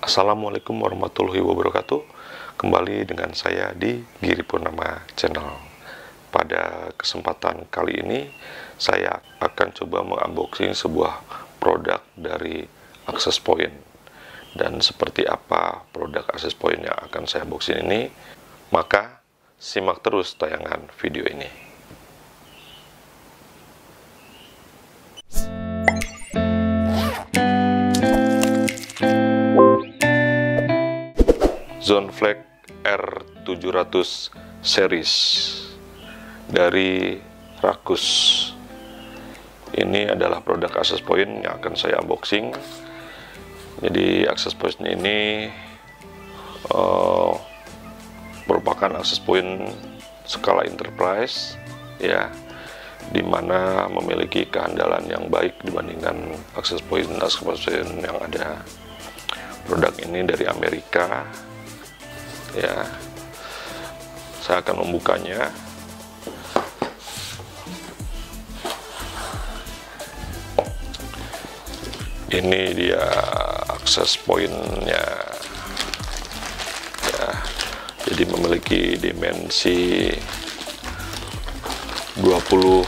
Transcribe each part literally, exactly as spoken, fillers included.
Assalamualaikum warahmatullahi wabarakatuh. Kembali dengan saya di Giri Purnama Channel. Pada kesempatan kali ini saya akan coba mengunboxing sebuah produk dari Access Point. Dan seperti apa produk Access Point yang akan saya unboxing ini, maka simak terus tayangan video ini. Zoneflex R tujuh ratus series dari Rakus. Ini adalah produk Access Point yang akan saya unboxing. Jadi Access Point ini uh, merupakan Access Point skala enterprise, ya, dimana memiliki keandalan yang baik dibandingkan Access Point Access Point yang ada. Produk ini dari Amerika. Ya, saya akan membukanya. Ini dia Access Point-nya. Ya, jadi memiliki dimensi dua puluh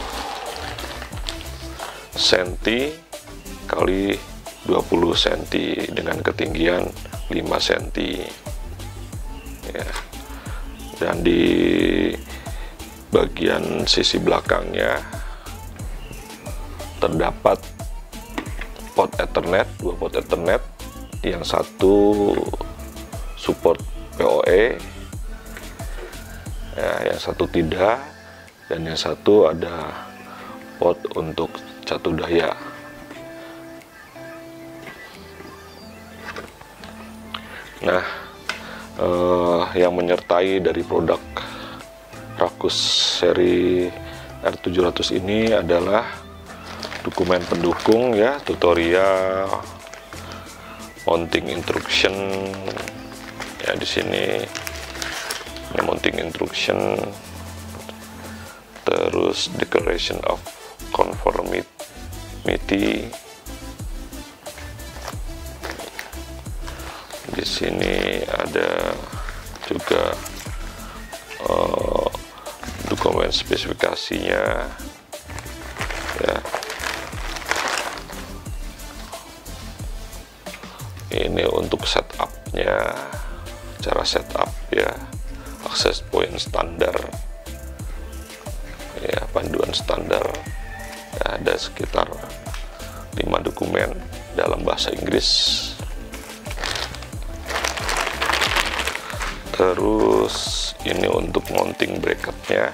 sentimeter kali dua puluh sentimeter dengan ketinggian lima sentimeter. Ya. Dan di bagian sisi belakangnya terdapat port Ethernet, dua port Ethernet, yang satu support P O E, ya, yang satu tidak, dan yang satu ada port untuk catu daya. Nah, Uh, yang menyertai dari produk Rakus seri R tujuh ratus ini adalah dokumen pendukung, ya, tutorial, mounting instruction, ya, di sini ini mounting instruction, terus declaration of conformity. Di sini ada juga uh, dokumen spesifikasinya, ya. Ini untuk setupnya, cara setup, ya, Access Point standar, ya, panduan standar, ya, ada sekitar lima dokumen dalam bahasa Inggris. Terus ini untuk mounting bracketnya,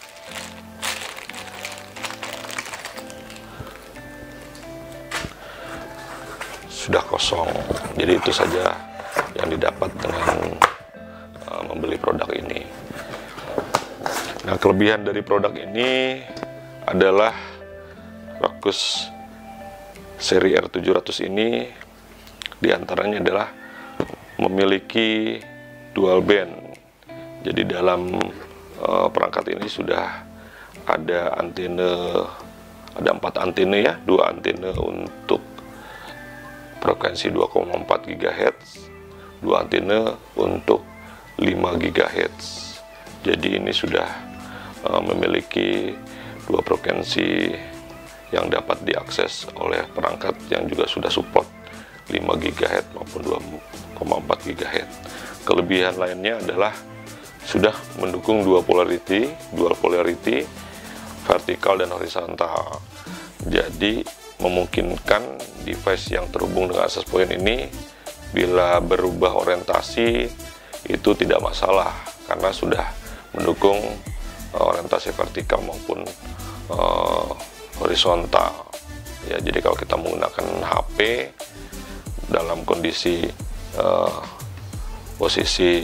sudah kosong. Jadi itu saja yang didapat dengan uh, membeli produk ini. Nah, kelebihan dari produk ini adalah Rakus seri R tujuh ratus ini diantaranya adalah memiliki dual band. Jadi dalam uh, perangkat ini sudah ada antena, ada empat antena, ya, dua antena untuk frekuensi dua koma empat gigahertz, dua antena untuk lima gigahertz. Jadi ini sudah uh, memiliki dua frekuensi yang dapat diakses oleh perangkat yang juga sudah support lima gigahertz maupun dua koma empat gigahertz. Kelebihan lainnya adalah sudah mendukung dua polarity, dual polarity, vertikal dan horizontal. Jadi memungkinkan device yang terhubung dengan Access Point ini bila berubah orientasi itu tidak masalah karena sudah mendukung uh, orientasi vertikal maupun uh, horizontal. Ya, jadi kalau kita menggunakan H P dalam kondisi uh, posisi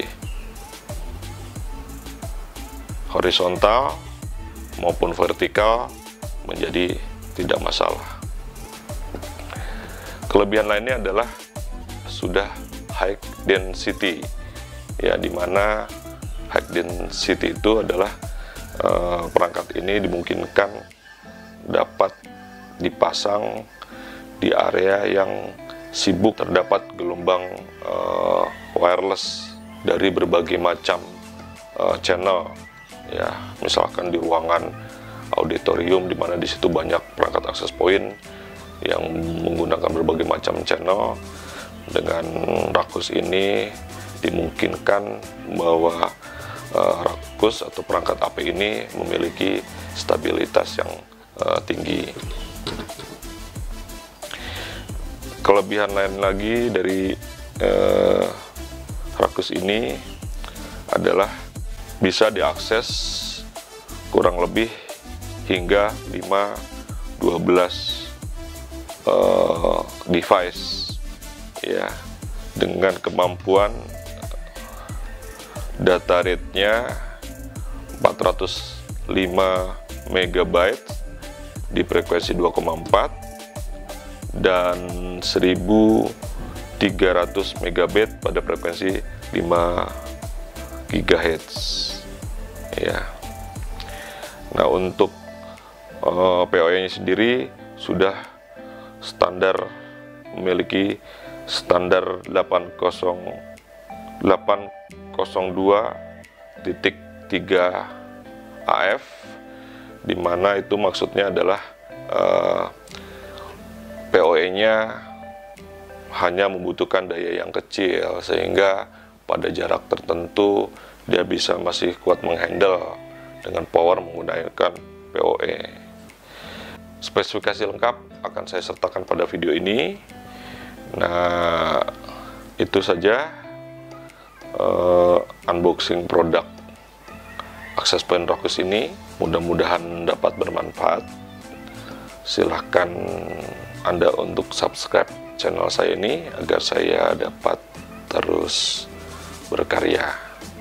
horizontal maupun vertikal menjadi tidak masalah. Kelebihan lainnya adalah sudah high density, ya, dimana high density itu adalah uh, perangkat ini dimungkinkan dapat dipasang di area yang sibuk, terdapat gelombang uh, wireless dari berbagai macam uh, channel, ya, misalkan di ruangan auditorium di mana di situ banyak perangkat akses point yang menggunakan berbagai macam channel. Dengan Ruckus ini dimungkinkan bahwa uh, Ruckus atau perangkat A P ini memiliki stabilitas yang uh, tinggi. Kelebihan lain lagi dari uh, Ruckus ini adalah bisa diakses kurang lebih hingga lima dua belas uh, device, ya, dengan kemampuan data rate-nya empat ratus lima megabyte di frekuensi dua koma empat dan seribu tiga ratus megabyte pada frekuensi lima gigahertz, ya. Nah, untuk uh, P O E-nya sendiri sudah standar, memiliki standar delapan nol dua titik tiga A F, di mana itu maksudnya adalah uh, P O E-nya hanya membutuhkan daya yang kecil, sehingga pada jarak tertentu dia bisa masih kuat menghandle dengan power menggunakan P O E. Spesifikasi lengkap akan saya sertakan pada video ini. Nah, itu saja uh, unboxing produk access point Ruckus ini. Mudah-mudahan dapat bermanfaat. Silahkan Anda untuk subscribe channel saya ini agar saya dapat terus berkarya.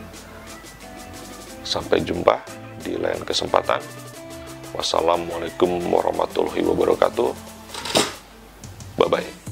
Sampai jumpa di lain kesempatan. Wassalamualaikum warahmatullahi wabarakatuh. Bye-bye.